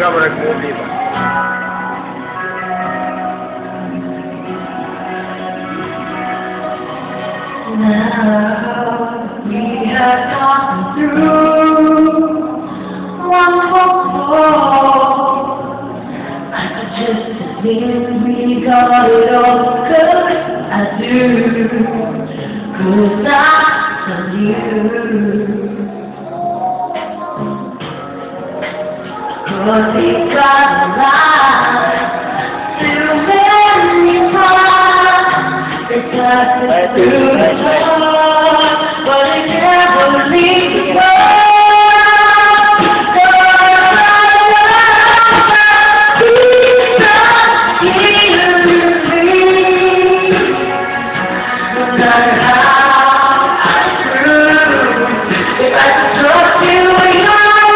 câmera que eu viva. Now we have gone through one more. I just think we got it all good. I do, 'cause I love you. 'Cause we got alive too many times. It's got to do the job, but it never leaves the door. No matter how I prove, if I trust you, you're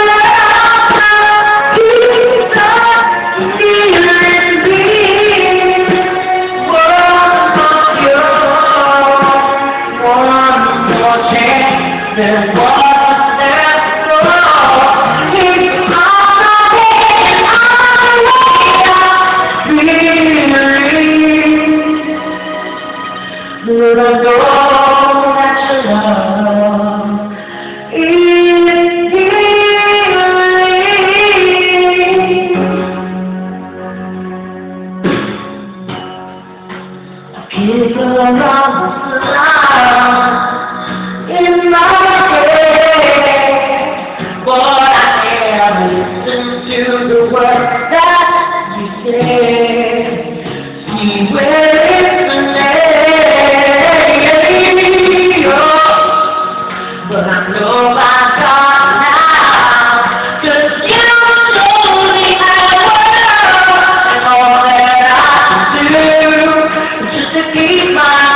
then what's there for? Keep on looking but I know that your love is healing. People around the line in my head, but I never listen to the words that you say. See where it's the name, but I know my God now, 'cause you told me I was, and all that I can do is just to keep my